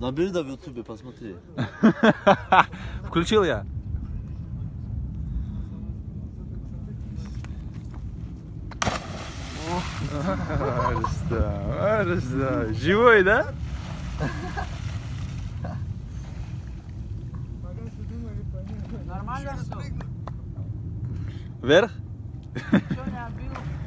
Набери да в ютубе, посмотри. Включил я. Живой, да? Нормально, что? Вверх? Что не отбил?